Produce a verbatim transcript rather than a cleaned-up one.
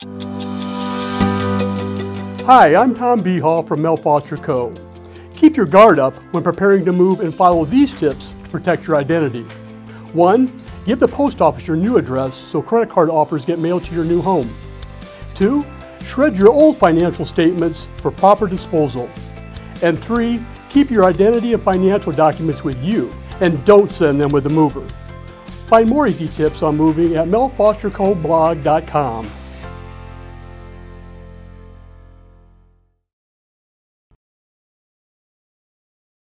Hi, I'm Tom Behal from Mel Foster Co. Keep your guard up when preparing to move and follow these tips to protect your identity. One, give the post office your new address so credit card offers get mailed to your new home. Two, shred your old financial statements for proper disposal. And three, keep your identity and financial documents with you and don't send them with the mover. Find more easy tips on moving at mel foster co blog dot com.